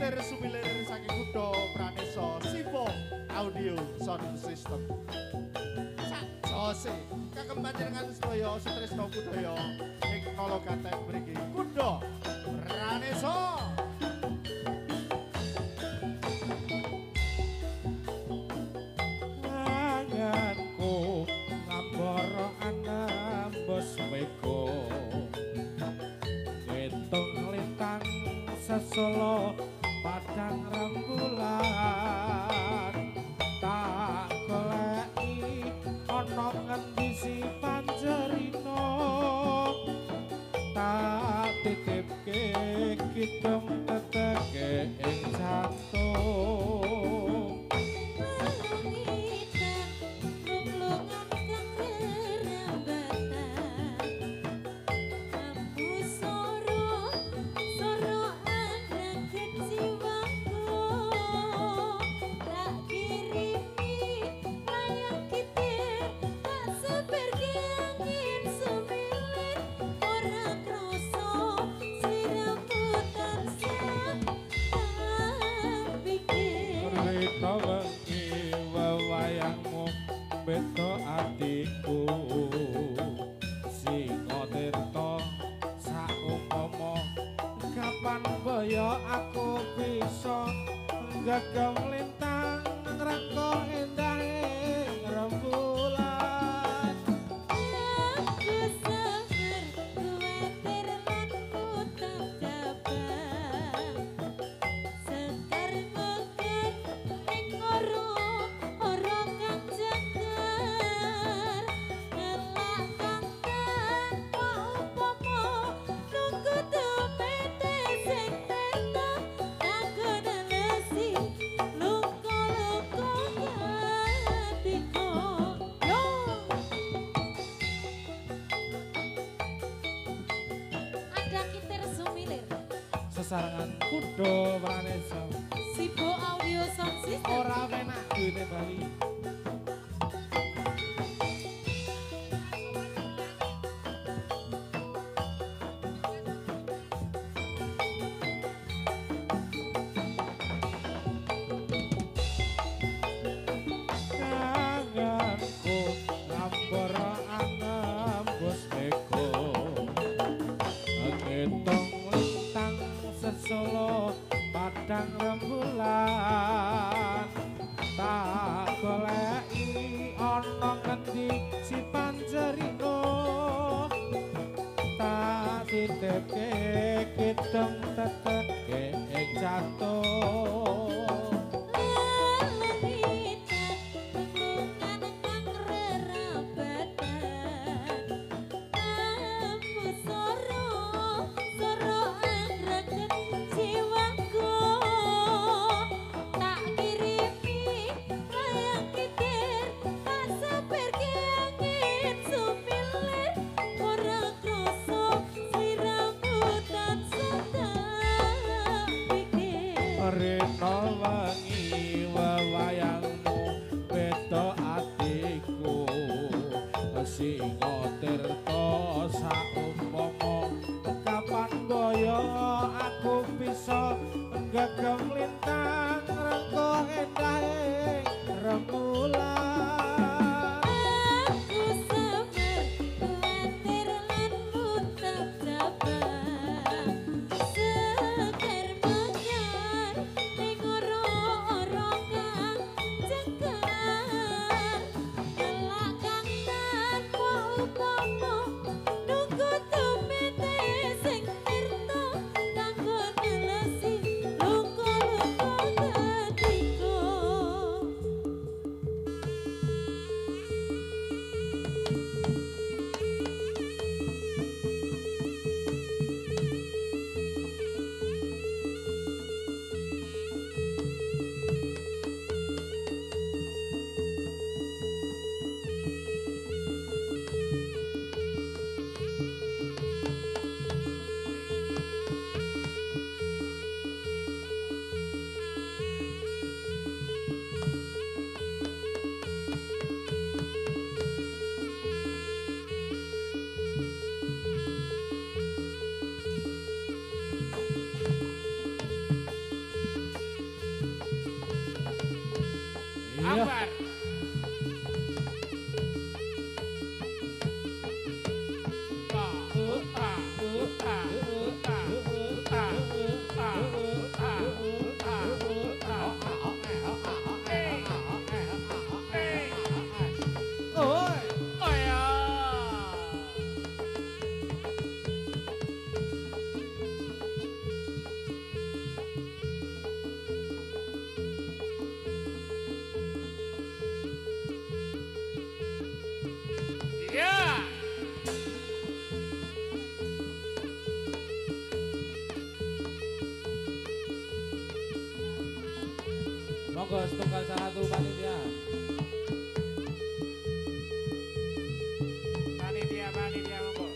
gitar sumilir saking Kudo Praneso Sipo Audio Sound System. Sak jose kagem panjenengan sedaya sutresna budaya ing Nologaten mriki Kudo Praneso. Anganku ngambara anambos meko ngitung lintang sesolo padang rembulan tak goleki ana ngendi si panjerina tak titipke kidung teteke ing jantung. Wayangmu beto atiku Singa Tirta saumpama kapan boyo aku bisa gegem lintang ngrengko endah ing rembulan. Sesarangan Kudo Praneso Sipo Audio Sound System. ora penak duwe Bali. Kangenku ngambara anambos meko ngitung lintang sesolo padang rembulan tak goleki ana ngendi si panjerina tak titipke kidung teteke ing jantung. Rena wangi wayangmu beto atiku Singa Tirta saumpama kapan boyo aku bisa gegem lintang ngrengko endah ing rembulan. setunggal satu panitia. Panitia monggo.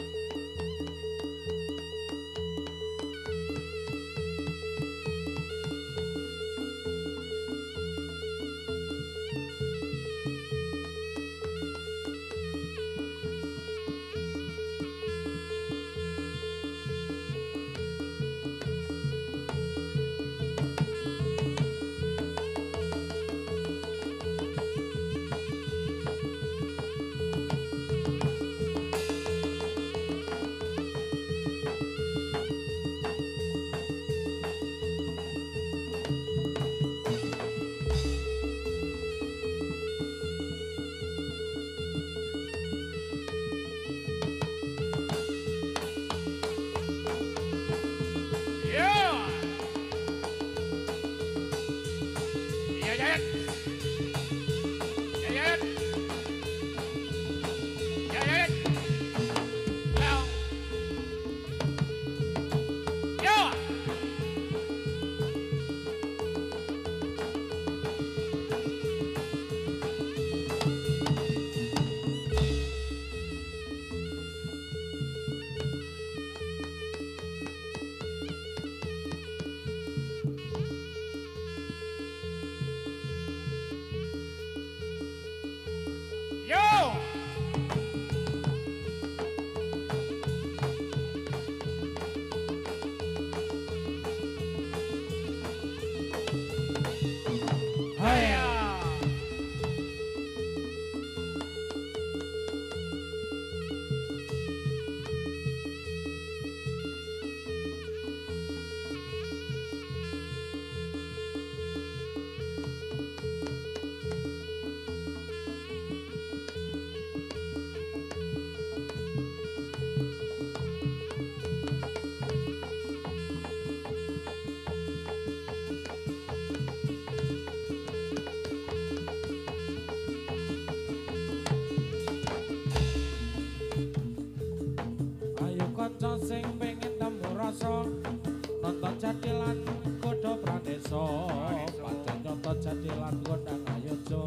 Kanca sing pengen temu rasa nonton jadilan godho pranesa pancen nonton jadilan gondang ayojo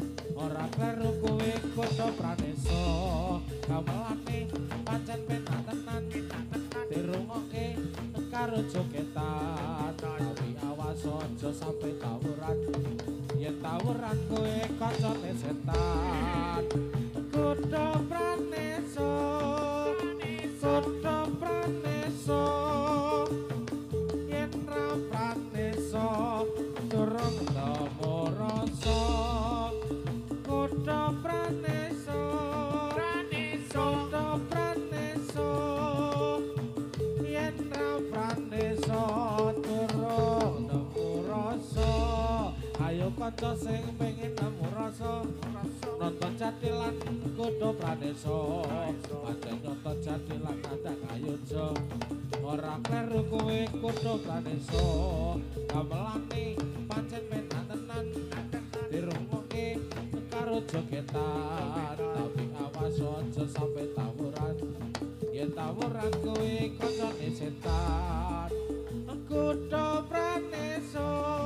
ora kleru kowe godho pranesa kamelane pancen penak tenan dirungokke karo jogetan tapi awas aja sampe tawuran yen tawuran kowe kancane setan godho pranesa Godho pranesa yen ra pranesa durung temu rasa Godho pranesa Godho pranesa yen ra pranesa durung temu rasa ayo kanca sing pengen temu rasa nonton jadilan godho pranesa pancen nonton jadilan kandang ayojo ora kleru kowe godho pranesa gamelane pancen penak tenan dirungokke karo jogetan tapi awas aja sampe tawuran yen tawuran kowe kancane setan godho pranesa